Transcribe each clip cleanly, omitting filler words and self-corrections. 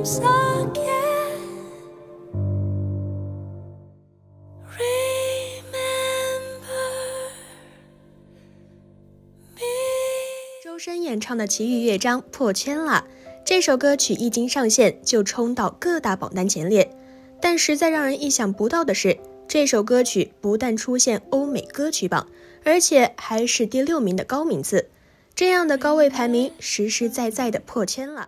周深演唱的《奇遇乐章》破圈了，这首歌曲一经上线就冲到各大榜单前列。但实在让人意想不到的是，这首歌曲不但出现欧美歌曲榜，而且还是第6名的高名次。这样的高位排名，实实在在的破圈了。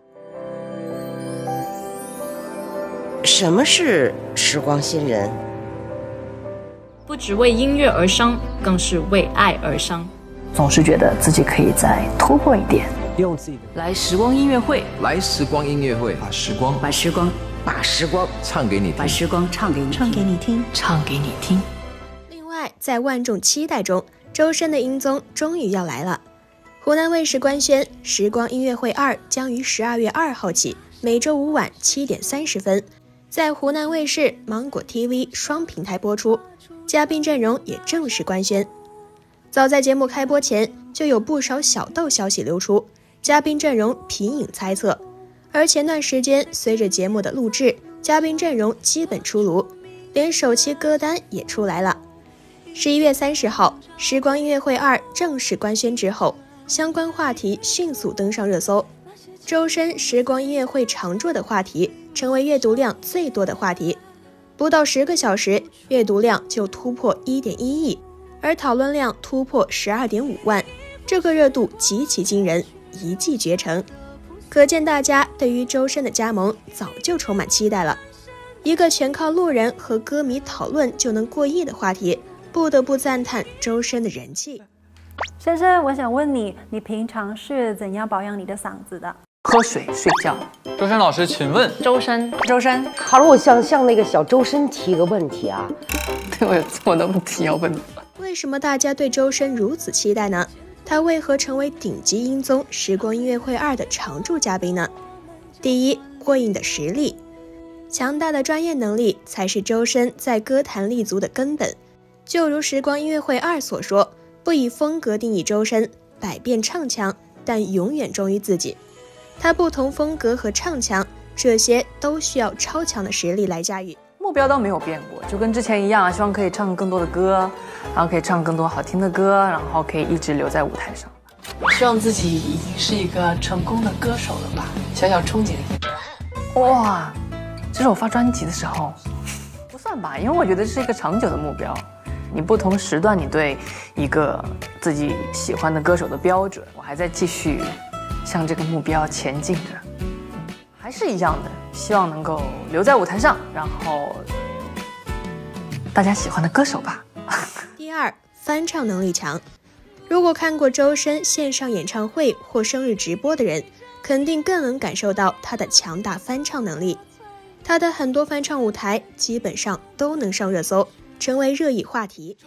什么是时光新人？ 不只为音乐而伤，更是为爱而伤。 总是觉得自己可以再突破一点， 用自己的来时光音乐会， 来时光音乐会，把时光唱给你听， 把时光唱给你听，唱给你听。 另外，在万众期待中，周深的音综终于要来了。湖南卫视官宣，《时光音乐会2》将于12月2号起，每周五晚7点30分，在湖南卫视、芒果 TV 双平台播出。嘉宾阵容也正式官宣。早在节目开播前，就有不少小道消息流出，嘉宾阵容频引猜测。而前段时间，随着节目的录制，嘉宾阵容基本出炉，连首期歌单也出来了。11月30号，《时光音乐会2》正式官宣之后，相关话题迅速登上热搜。周深时光音乐会常驻的话题成为阅读量最多的话题，不到10个小时，阅读量就突破 1.1 亿，而讨论量突破 12.5万，这个热度极其惊人，一骑绝尘。可见大家对于周深的加盟早就充满期待了。一个全靠路人和歌迷讨论就能过亿的话题，不得不赞叹周深的人气。 深深，我想问你，你平常是怎样保养你的嗓子的？ 喝水睡觉。 周深老师，请问周深， 好了，我向那个小周深提个问题啊。 对，我有这么多问题要问。 为什么大家对周深如此期待呢？他为何成为顶级音综《时光音乐会2》的常驻嘉宾呢？第一，过硬的实力，强大的专业能力才是周深在歌坛立足的根本。就如《时光音乐会2》所说，不以风格定义周深，百变唱腔，但永远忠于自己。他不同风格和唱腔，这些都需要超强的实力来驾驭。 目标都没有变过，就跟之前一样，希望可以唱更多的歌，然后可以唱更多好听的歌，然后可以一直留在舞台上。 希望自己已经是一个成功的歌手了吧，小小憧憬。 哇，这是我发专辑的时候，不算吧，因为我觉得这是一个长久的目标。你不同时段，你对一个自己喜欢的歌手的标准，我还在继续向这个目标前进着，还是一样的，希望能够留在舞台上，然后大家喜欢的歌手吧。 第二，翻唱能力强。如果看过周深线上演唱会或生日直播的人，肯定更能感受到他的强大翻唱能力。他的很多翻唱舞台基本上都能上热搜，成为热议话题。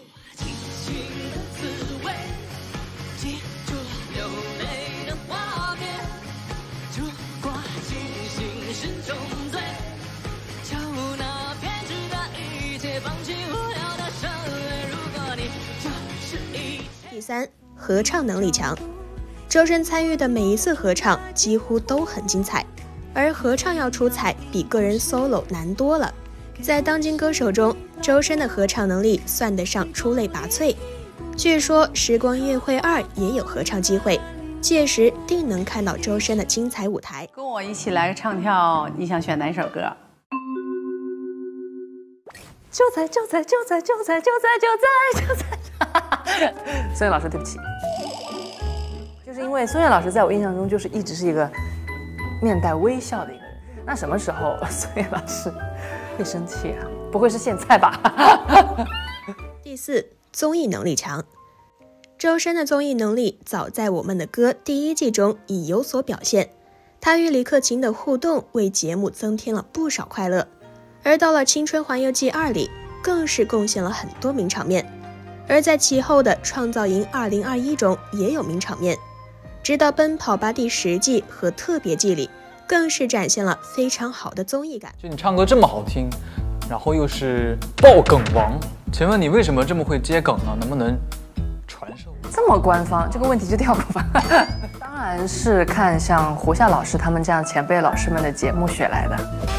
第三，合唱能力强。周深参与的每一次合唱几乎都很精彩，而合唱要出彩比个人 solo 难多了。在当今歌手中，周深的合唱能力算得上出类拔萃。据说《时光音乐会2》也有合唱机会，届时定能看到周深的精彩舞台。 跟我一起来唱跳，你想选哪首歌？就在孙燕老师，对不起，就是因为孙燕老师在我印象中就是一直是一个面带微笑的一个人。那什么时候孙燕老师会生气啊？不会是现在吧？ 第四，综艺能力强。周深的综艺能力早在我们的歌第1季中已有所表现，他与李克勤的互动为节目增添了不少快乐，而到了《青春环游记2》里，更是贡献了很多名场面。而在其后的《创造营2021》中也有名场面，直到《奔跑吧》第10季和特别季里，更是展现了非常好的综艺感。 就你唱歌这么好听，然后又是爆梗王，请问你为什么这么会接梗呢？能不能传授？ 这么官方，这个问题就跳过吧。当然是看像胡夏老师他们这样前辈老师们的节目学来的。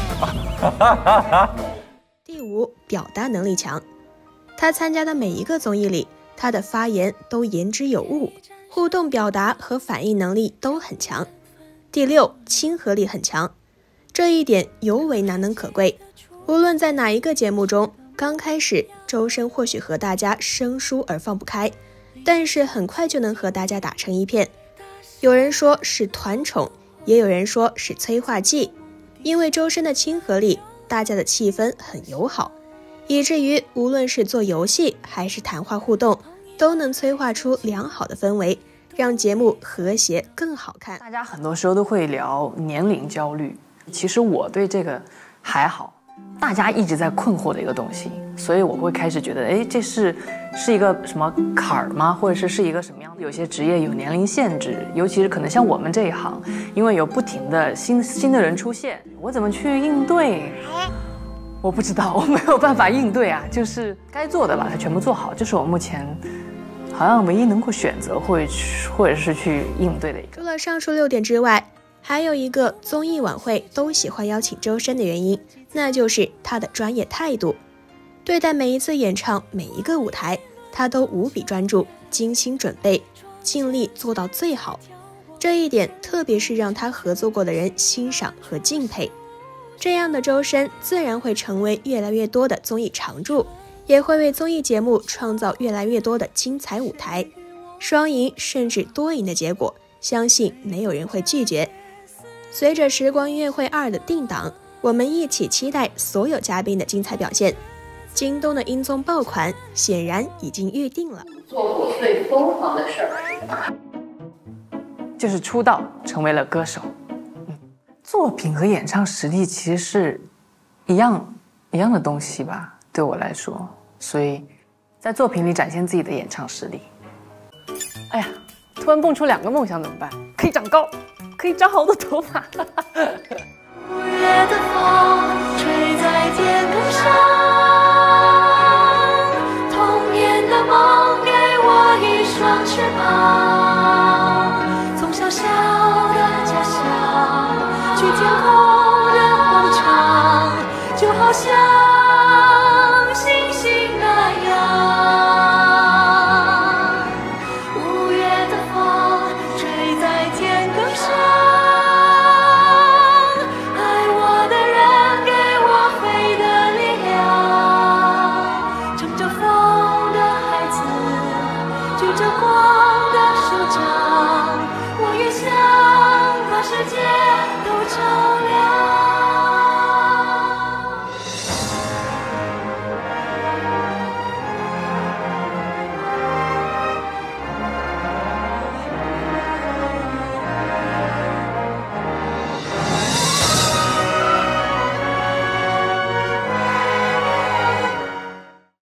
第5，表达能力强。他参加的每一个综艺里，他的发言都言之有物，互动表达和反应能力都很强。第6，亲和力很强。这一点尤为难能可贵。无论在哪一个节目中，刚开始周深或许和大家生疏而放不开，但是很快就能和大家打成一片。有人说是团宠，也有人说是催化剂。因为周深的亲和力，大家的气氛很友好，以至于无论是做游戏还是谈话互动，都能催化出良好的氛围，让节目和谐更好看。 大家很多时候都会聊年龄焦虑，其实我对这个还好，大家一直在困惑的一个东西，所以我会开始觉得，哎，这是一个什么坎儿吗？或者是一个什么样的？有些职业有年龄限制，尤其是可能像我们这一行，因为有不停的新的人出现，我怎么去应对？我不知道，我没有办法应对啊，就是该做的把它全部做好，这是我目前好像唯一能够选择或者是去应对的一个。 除了上述6点之外，还有一个综艺晚会都喜欢邀请周深的原因，那就是他的专业态度。对待每一次演唱，每一个舞台，他都无比专注，精心准备，尽力做到最好。这一点特别是让他合作过的人欣赏和敬佩。这样的周深自然会成为越来越多的综艺常驻，也会为综艺节目创造越来越多的精彩舞台。双赢甚至多赢的结果，相信没有人会拒绝。随着时光音乐会2的定档，我们一起期待所有嘉宾的精彩表现。京东的音综爆款显然已经预定了。 做过最疯狂的事儿， 就是出道成为了歌手。作品和演唱实力其实是一样的东西吧，对我来说，所以在作品里展现自己的演唱实力。哎呀，突然蹦出2个梦想怎么办？可以长高，可以长好多头发。 五月的风吹在天空上，童年的梦给我一双翅膀，从小小的家乡去天空的广场，就好像